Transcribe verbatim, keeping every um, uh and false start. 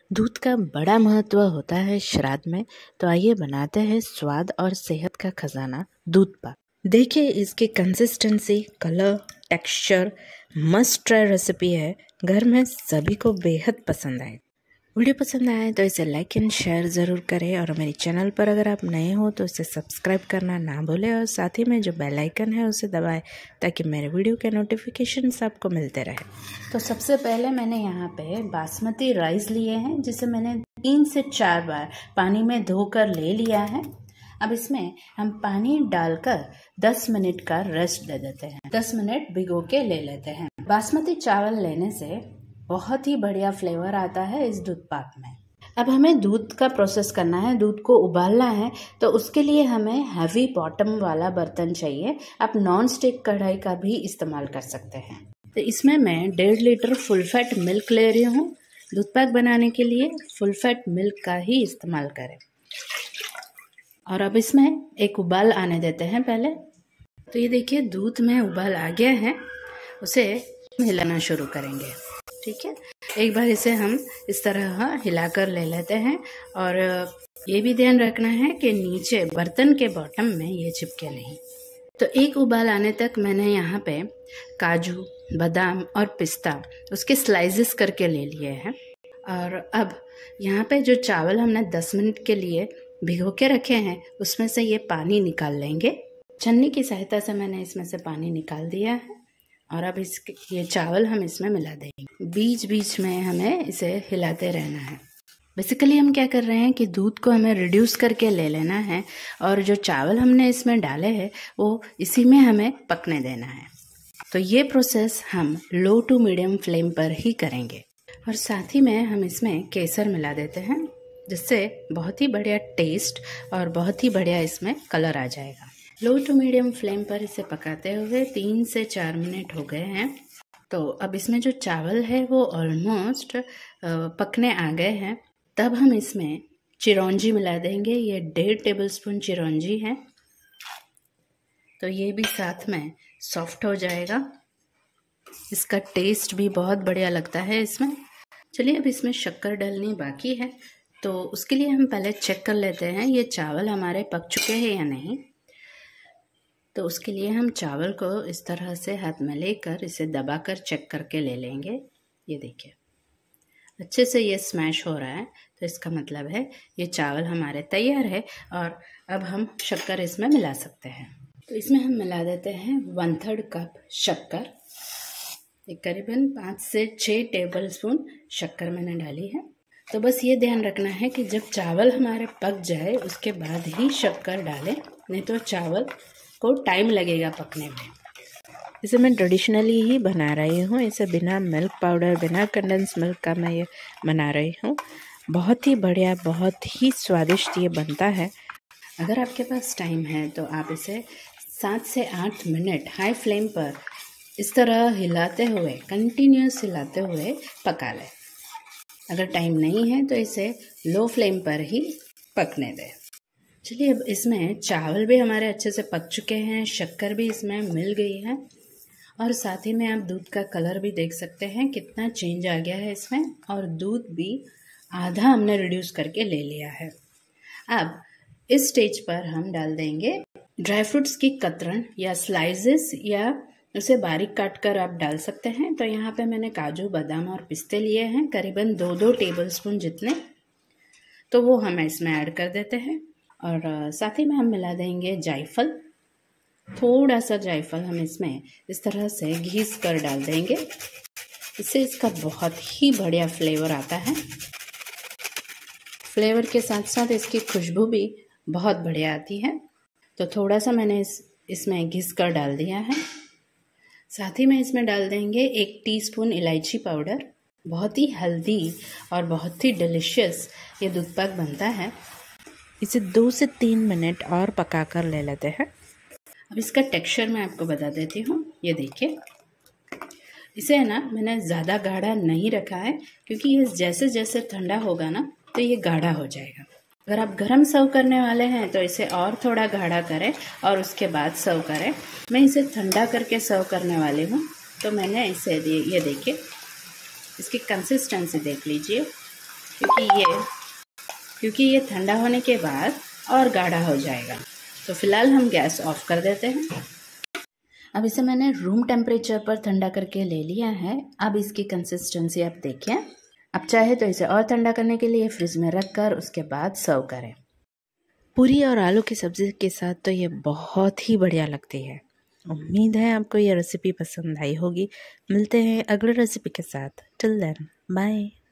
दूध का बड़ा महत्व होता है श्राद्ध में, तो आइए बनाते हैं स्वाद और सेहत का खजाना दूध पाक। देखिए इसकी consistency, colour, texture must try recipe है। घर में सभी को बेहद पसंद आए। वीडियो पसंद आए तो इसे लाइक एंड शेयर ज़रूर करें और मेरे चैनल पर अगर आप नए हो तो इसे सब्सक्राइब करना ना भूलें और साथ ही में जो बेल आइकन है उसे दबाएं ताकि मेरे वीडियो के नोटिफिकेशंस आपको मिलते रहे। तो सबसे पहले मैंने यहाँ पे बासमती राइस लिए हैं, जिसे मैंने तीन से चार बार पानी में धोकर ले लिया है। अब इसमें हम पानी डालकर दस मिनट का रेस्ट दे देते हैं। दस मिनट भिगो के ले लेते हैं। बासमती चावल लेने से बहुत ही बढ़िया फ्लेवर आता है इस दूध पाक में। अब हमें दूध का प्रोसेस करना है, दूध को उबालना है, तो उसके लिए हमें हैवी बॉटम वाला बर्तन चाहिए। आप नॉन स्टिक कढ़ाई का भी इस्तेमाल कर सकते हैं। तो इसमें मैं डेढ़ लीटर फुल फैट मिल्क ले रही हूँ। दूध पाक बनाने के लिए फुल फैट मिल्क का ही इस्तेमाल करें। और अब इसमें एक उबाल आने देते हैं पहले। तो ये देखिए दूध में उबाल आ गया है, उसे हिलाना शुरू करेंगे। ठीक है, एक बार इसे हम इस तरह हिलाकर ले लेते हैं और ये भी ध्यान रखना है कि नीचे बर्तन के बॉटम में ये चिपके नहीं। तो एक उबाल आने तक मैंने यहाँ पे काजू, बादाम और पिस्ता उसके स्लाइसेस करके ले लिए हैं। और अब यहाँ पे जो चावल हमने दस मिनट के लिए भिगो के रखे हैं उसमें से ये पानी निकाल लेंगे। छन्नी की सहायता से मैंने इसमें से पानी निकाल दिया है और अब इस ये चावल हम इसमें मिला देंगे। बीच बीच में हमें इसे हिलाते रहना है। बेसिकली हम क्या कर रहे हैं कि दूध को हमें रिड्यूस करके ले लेना है और जो चावल हमने इसमें डाले हैं वो इसी में हमें पकने देना है। तो ये प्रोसेस हम लो टू मीडियम फ्लेम पर ही करेंगे। और साथ ही में हम इसमें केसर मिला देते हैं, जिससे बहुत ही बढ़िया टेस्ट और बहुत ही बढ़िया इसमें कलर आ जाएगा। लो टू मीडियम फ्लेम पर इसे पकाते हुए तीन से चार मिनट हो गए हैं। तो अब इसमें जो चावल है वो ऑलमोस्ट पकने आ गए हैं। तब हम इसमें चिरौंजी मिला देंगे। ये डेढ़ टेबलस्पून चिरौंजी है, तो ये भी साथ में सॉफ्ट हो जाएगा। इसका टेस्ट भी बहुत बढ़िया लगता है इसमें। चलिए अब इसमें शक्कर डालनी बाकी है, तो उसके लिए हम पहले चेक कर लेते हैं ये चावल हमारे पक चुके हैं या नहीं। तो उसके लिए हम चावल को इस तरह से हाथ में लेकर इसे दबाकर चेक करके ले लेंगे। ये देखिए अच्छे से ये स्मैश हो रहा है, तो इसका मतलब है ये चावल हमारे तैयार है। और अब हम शक्कर इसमें मिला सकते हैं। तो इसमें हम मिला देते हैं वन थर्ड कप शक्कर। एक करीबन पाँच से छः टेबल स्पून शक्कर मैंने डाली है। तो बस ये ध्यान रखना है कि जब चावल हमारे पक जाए उसके बाद ही शक्कर डालें, नहीं तो चावल को टाइम लगेगा पकने में। इसे मैं ट्रेडिशनली ही बना रही हूँ। इसे बिना मिल्क पाउडर, बिना कंडेंस मिल्क का मैं ये बना रही हूँ। बहुत ही बढ़िया, बहुत ही स्वादिष्ट ये बनता है। अगर आपके पास टाइम है तो आप इसे सात से आठ मिनट हाई फ्लेम पर इस तरह हिलाते हुए, कंटिन्यूस हिलाते हुए पका लें। अगर टाइम नहीं है तो इसे लो फ्लेम पर ही पकने दें। चलिए अब इसमें चावल भी हमारे अच्छे से पक चुके हैं, शक्कर भी इसमें मिल गई है और साथ ही में आप दूध का कलर भी देख सकते हैं कितना चेंज आ गया है इसमें। और दूध भी आधा हमने रिड्यूस करके ले लिया है। अब इस स्टेज पर हम डाल देंगे ड्राई फ्रूट्स की कतरन या स्लाइसेस, या उसे बारीक काट कर आप डाल सकते हैं। तो यहाँ पे मैंने काजू, बादाम और पिस्ते लिए हैं, करीबन दो दो टेबलस्पून जितने। तो वो हम इसमें ऐड कर देते हैं। और साथ ही में हम मिला देंगे जायफल। थोड़ा सा जायफल हम इसमें इस तरह से घिस कर डाल देंगे। इससे इसका बहुत ही बढ़िया फ्लेवर आता है। फ्लेवर के साथ साथ इसकी खुशबू भी बहुत बढ़िया आती है। तो थोड़ा सा मैंने इस इसमें घिस कर डाल दिया है। साथ ही में इसमें डाल देंगे एक टीस्पून इलायची पाउडर। बहुत ही हेल्दी और बहुत ही डिलिशियस ये दूध पाक बनता है। इसे दो से तीन मिनट और पका कर ले लेते हैं। अब इसका टेक्सचर मैं आपको बता देती हूँ। ये देखिए, इसे है ना मैंने ज़्यादा गाढ़ा नहीं रखा है, क्योंकि ये जैसे जैसे ठंडा होगा ना तो ये गाढ़ा हो जाएगा। अगर आप गरम सर्व करने वाले हैं तो इसे और थोड़ा गाढ़ा करें और उसके बाद सर्व करें। मैं इसे ठंडा करके सर्व करने वाली हूँ, तो मैंने इसे ये देखिए इसकी कंसिस्टेंसी देख लीजिए। क्योंकि ये क्योंकि ये ठंडा होने के बाद और गाढ़ा हो जाएगा। तो फिलहाल हम गैस ऑफ कर देते हैं। अब इसे मैंने रूम टेम्परेचर पर ठंडा करके ले लिया है। अब इसकी कंसिस्टेंसी आप देखिए। अब चाहे तो इसे और ठंडा करने के लिए फ्रिज में रख कर उसके बाद सर्व करें। पूरी और आलू की सब्ज़ी के साथ तो ये बहुत ही बढ़िया लगती है। उम्मीद है आपको ये रेसिपी पसंद आई होगी। मिलते हैं अगले रेसिपी के साथ। Till then bye.